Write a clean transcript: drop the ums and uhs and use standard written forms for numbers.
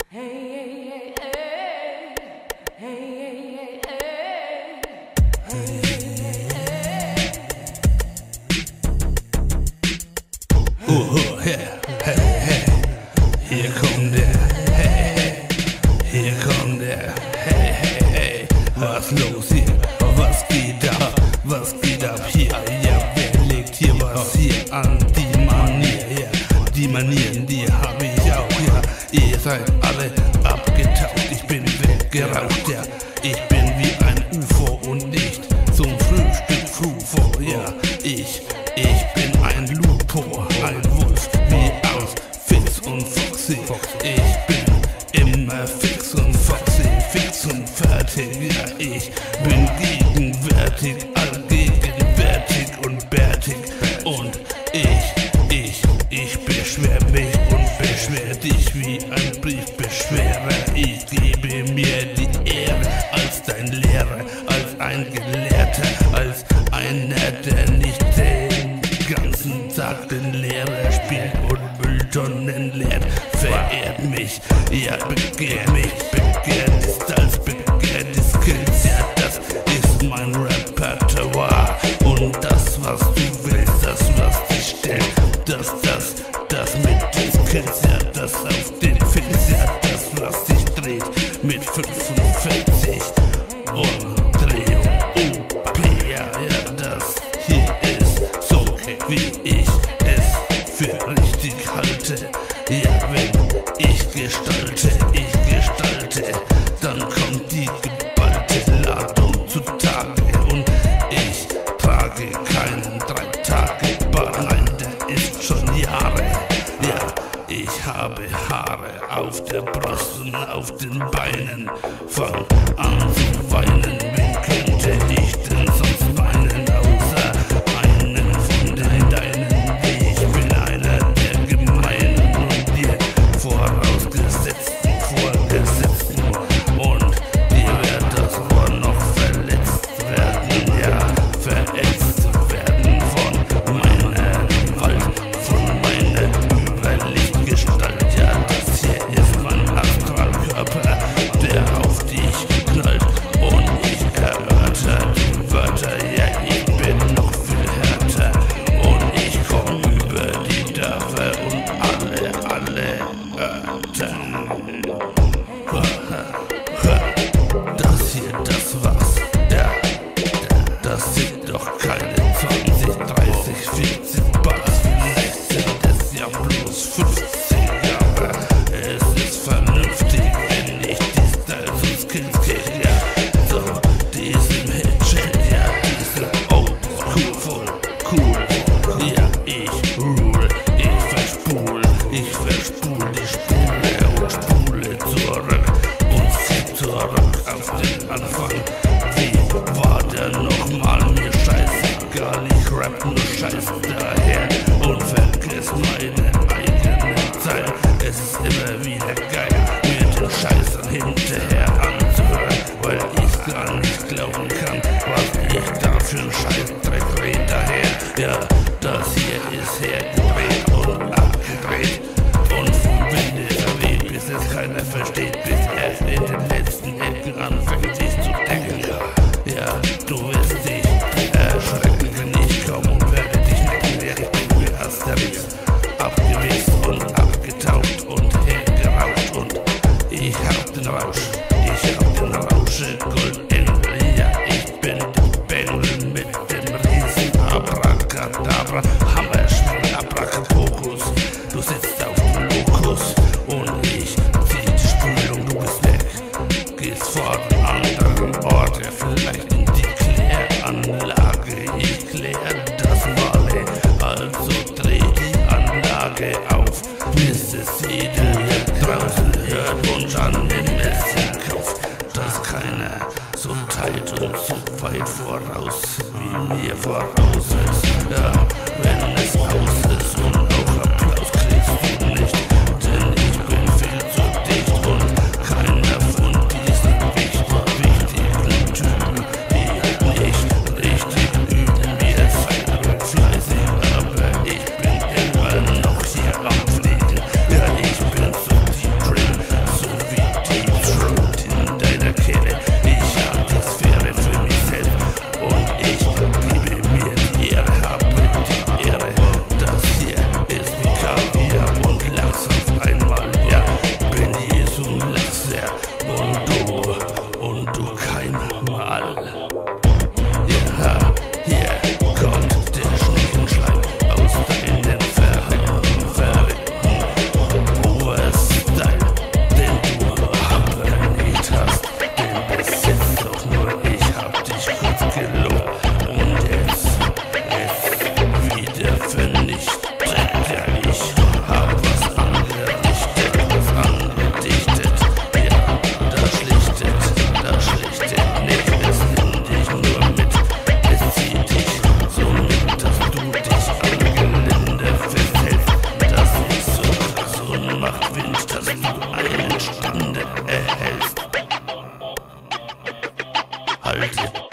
Hier kommt der, hier kommt der, was los hier, was geht ab, hier, ja, wer legt hier was hier an, die Manier, ja, die Manieren, die hab ich auch, ja, ihr seid alle abgetaucht, ich bin weggeraucht, ja, ich bin wie ein UFO und nicht zum Frühstück Frufo, ja, ich bin ein Lupo, ein Wolf, wie aus Fix und Foxy, ich bin immer fix und foxy, fix und fertig, ja, ich bin gegenwärtig, allgegenwärtig und bärtig und ich beschwer mich und beschwer dich wie ein Briefbeschwerer, ich gebe mir die Ehre als dein Lehrer, als ein Gelehrter, als einer, der nicht den ganzen Tag den Lehrer spielt und Mülltonnen leert, verehrt mich, ja, begehrt mich, begehrt ist als begehrt ist Skills, ja, das ist mein Repertoire und das, was du willst, das, was dich stellt, das mit den Skills, ja, das auf den Filz, ja, das, was dich dreht, mit 45 Umdrehung, UP, ja, das hier ist so, wie ich es für richtig halte, ja, wenn ich gestalte, dann kommt die geballte Ladung zutage und ich trage keinen 3-Tage-Bart, nein, der ist schon Jahre, ja, ich habe Haare auf der Brust und auf den Beinen, fang an zu weinen, wen könnte ich denn sonst weinen, außer einen von den Deinen, ich bin einer der Gemeinen und dir vorausgesetzten Vorgesetzten und dir wird das Ohr noch verletzt werden, ja, verätzt werden von meiner Gewalt, von meiner Überlichtgestalt, ja, das hier ist mein Astralkörper, der auf dich knallt und ich erörter die Wörter, ja, ich bin noch viel härter und ich komm über die Dörfer und alle Örter. Das hier, das war's, ja, das sind doch keine 20, 30, 40 Bars, vielleicht sind es ja bloß 15 Jahre. Es ist vernünftig, wenn ich die Styles und Skills krieg, ja, so, diesen Headshot, ja, diese Oldschool, voll cool, ja, ich rule, ich verspul die Spule und spule zurück und zieh zurück auf den Anfang. Wie war der nochmal? Mir scheißegal, ich rapp nur Scheiß daher und vergiss meine eigenen Zeilen. Es ist immer wieder geil, mir den Scheiß hinterher anzuhören, weil ich gar nicht glauben kann, was ich da für einen Scheißdreck red daher. Ja, das hier ist hergedreht und abgedreht und vom Winde verweht, bis es keiner versteht, bis er in den letzten Ecken anfängt sich zu denken. Ja, du wirst dich erschrecken, wenn ich komme und werde dich necken, ja, ich bin wie Asterix, abgewichst und abgetaucht und hergeraucht und ich hab den Rausche Goldengel, ja, ich bin der Bengel mit dem riesen Abracadabra, Hammerschwung, Abracadpokus, du sitzt auf dem Lokus und ich zieh die Spülung, du bist weg, gehst vor den anderen Ort, ja, vielleicht in die Kläranlage, ich klär das Wale, also dreh die Anlage auf, bis es jeder hier draußen hört und an den Messen kauft, dass keiner so tight und so weit voraus wie mir voraus ist, ja, wenn es aus ist und auch Applaus kriegst du nicht, denn ich bin viel zu dicht und keiner von diesen wichtigen Typen, die nicht richtig üben, wir sind fleißig, aber ich bin immer noch hier am Fliegen, ja, ich bin so deep drin, so Alter.